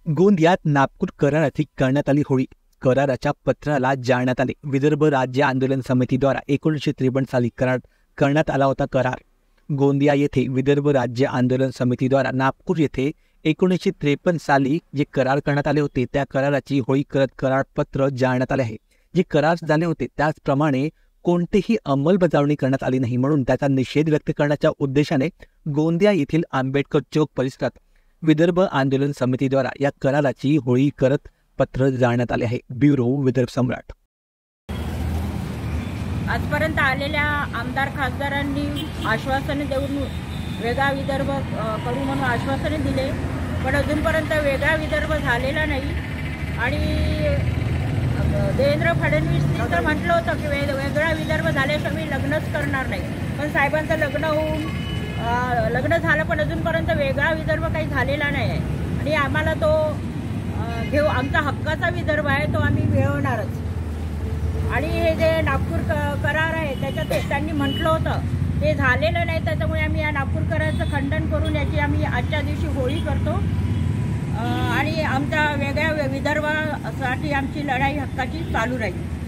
गोंदियात नागपूर कराराची करण्यात आली होळी. कराराच्या पत्राला जाळण्यात आले. विदर्भ राज्य आंदोलन समितीद्वारा 1953 साली करार करण्यात आला होता. करार गोंदिया येथे विदर्भ राज्य आंदोलन समितीद्वारा नागपूर येथे 1953 साली जे करार करण्यात आले होते त्या कराराची होळी करत करारपत्र जाळण्यात आले आहे. जे करार झाले होते त्याचप्रमाणे कोणतीही अंमलबजावणी करण्यात आली नाही, म्हणून त्याचा निषेध व्यक्त करण्याच्या उद्देशाने गोंदिया येथील आंबेडकर चौक परिसरात विदर्भ आंदोलन समितीद्वारा या कराराची होळी करत पत्र जाळण्यात आले आहे. ब्युरो विदर्भ सम्राट. आजपर्यंत आलेल्या आमदार खासदारांनी आश्वासने देऊन वेगळा विदर्भ करू म्हणून आश्वासने दिले, पण अजूनपर्यंत वेगळा विदर्भ झालेला नाही. आणि देवेंद्र फडणवीसनी तर म्हटलं होतं की वेगळा विदर्भ झाल्याशिवाय मी लग्नच करणार नाही, पण साहेबांचं लग्न झालं पण अजूनपर्यंत वेगळा विदर्भ काही झालेला नाही आहे. आणि आम्हाला तो आमचा हक्काचा विदर्भ आहे, तो आम्ही मिळवणारच. आणि हे जे नागपूर करार आहे त्याच्यात त्यांनी म्हटलं होतं ते झालेलं नाही, त्याच्यामुळे आम्ही या नागपूर कराराचं खंडन करून याची आम्ही आजच्या दिवशी होळी करतो. आणि आमच्या वेगळ्या विदर्भासाठी आमची लढाई हक्काची चालू राहील.